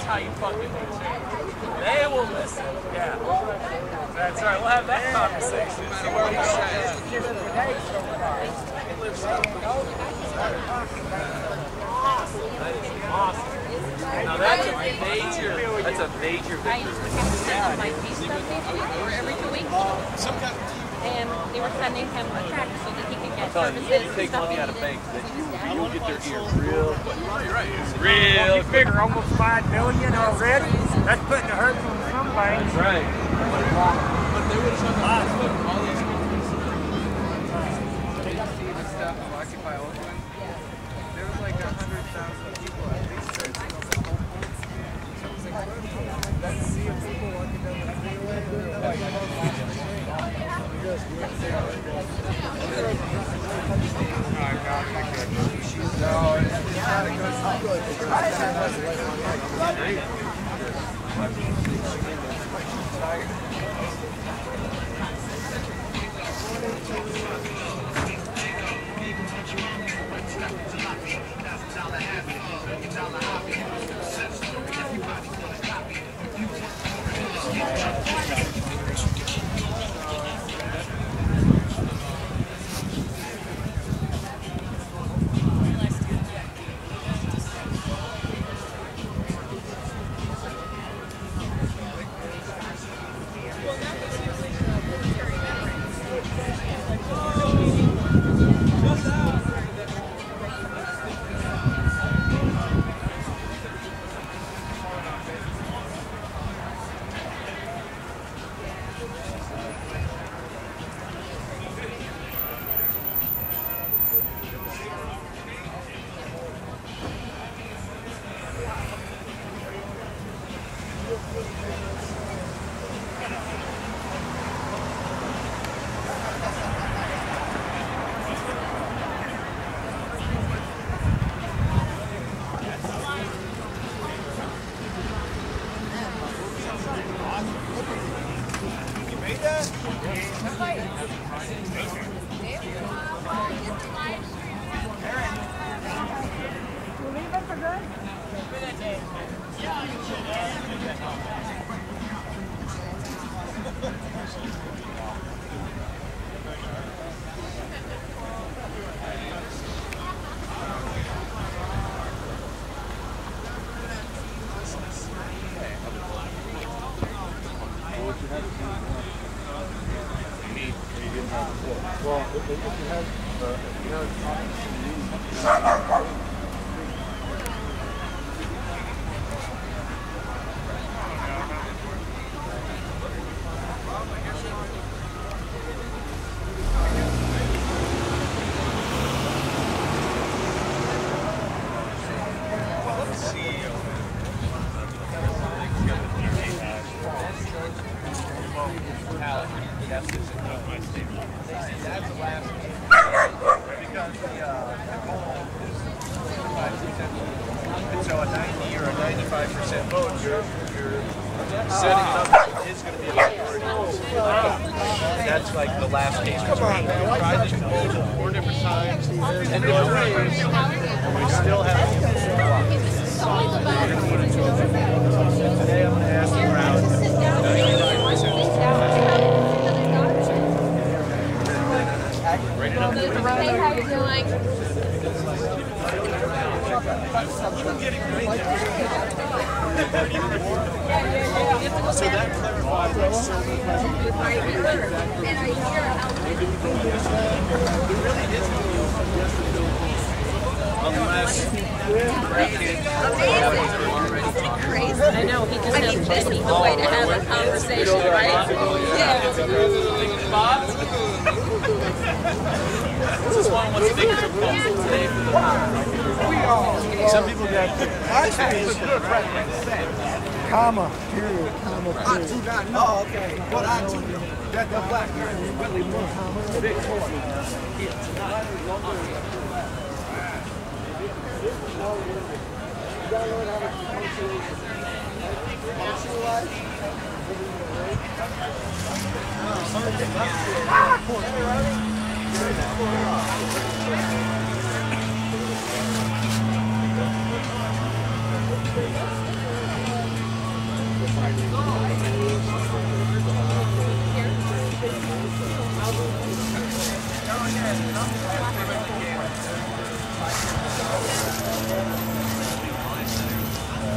how you fucking do too. They will listen. Yeah. That's right. We'll have that conversation. See where we go. Awesome. Now that's a major victory. I used to have to send him my Facebook every 2 weeks. And they were sending him a check so that he could get services. You take money out of banks, you'll get their ear real quick. Real figure almost $5 billion already. That's putting a hurt on some banks. That's right. But they would have shown all these stuff of Occupy Oakland. There was like 100,000 people at least there. That sea of people walking down the freeway. No, it's not a good. So a 90 or a 95% vote, you're setting up is going to be a majority. That's like the last case. Come on, man. We tried this poll 4 different times, and different ways, and we still have. Today I'm going to ask around 95%. Rate it up. Hey, how you doing? So that clarifies unless I know, he just has this the way to have a conversation, right? Yeah. This is one what's big proposal today for the Some people got comma, period, comma, period. oh, okay. What I do, that the black girl is really more big boy.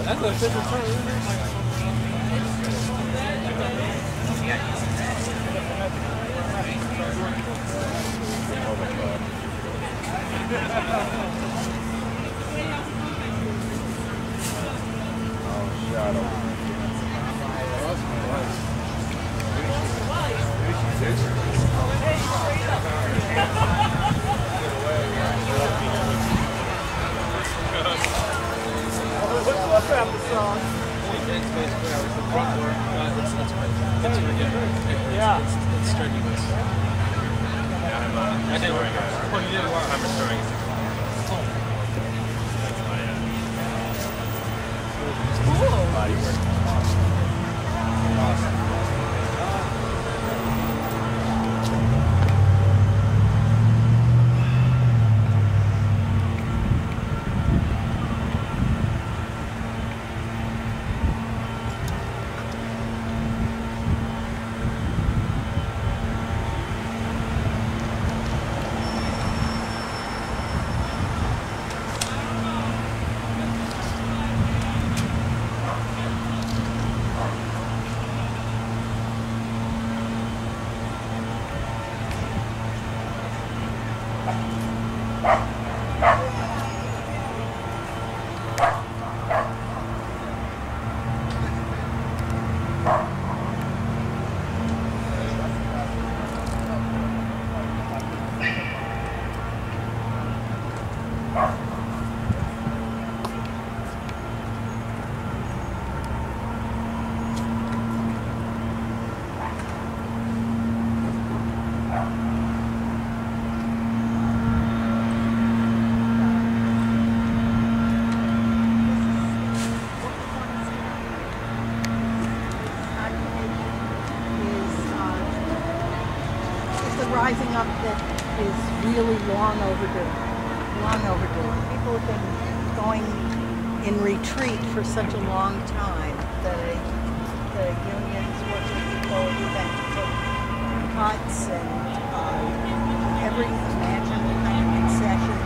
That's the official term. Yeah. It's strenuous. I did work. Well, you did work. I'm restoring it. Body work. Rising up that is really long overdue. Long overdue. People have been going in retreat for such a long time. The unions, working people, have been taking cuts and every imaginable kind of concession